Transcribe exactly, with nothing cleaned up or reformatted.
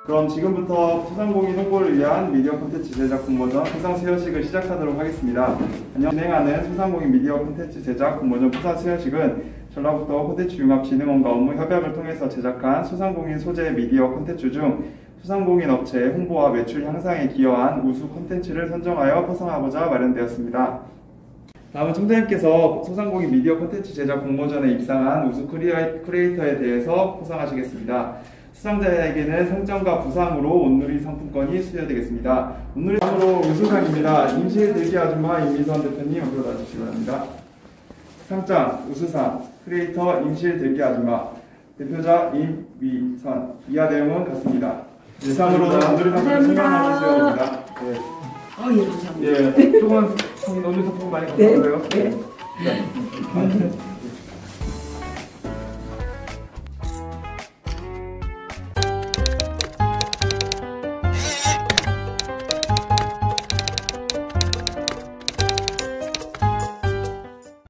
그럼 지금부터 소상공인 홍보를 위한 미디어 콘텐츠 제작 공모전 포상 수여식을 시작하도록 하겠습니다. 안녕. 진행하는 소상공인 미디어 콘텐츠 제작 공모전 포상 수여식은 전라북도 콘텐츠융합진흥원과 업무 협약을 통해서 제작한 소상공인 소재 미디어 콘텐츠 중 소상공인 업체의 홍보와 매출 향상에 기여한 우수 콘텐츠를 선정하여 포상하고자 마련되었습니다. 다음은 총장님께서 소상공인 미디어 콘텐츠 제작 공모전에 입상한 우수 크리에이터에 대해서 포상하시겠습니다. 수상자에게는 상장과 부상으로 온누리 상품권이 수여되겠습니다. 온누리 상으로 우수상입니다. 임실 들기 아줌마 임미선 대표님 앞으로 나와주시기 바랍니다. 상장 우수상 크리에이터 임실 들기 아줌마 대표자 임미선. 이하 내용은 같습니다. 예상으로 온누리 상품을 승인하는 수여됩니다. 네. 어, 예, 감사합니다. 예, 조금 온누리 상품 많이 감사드려요. 네. 네. 네.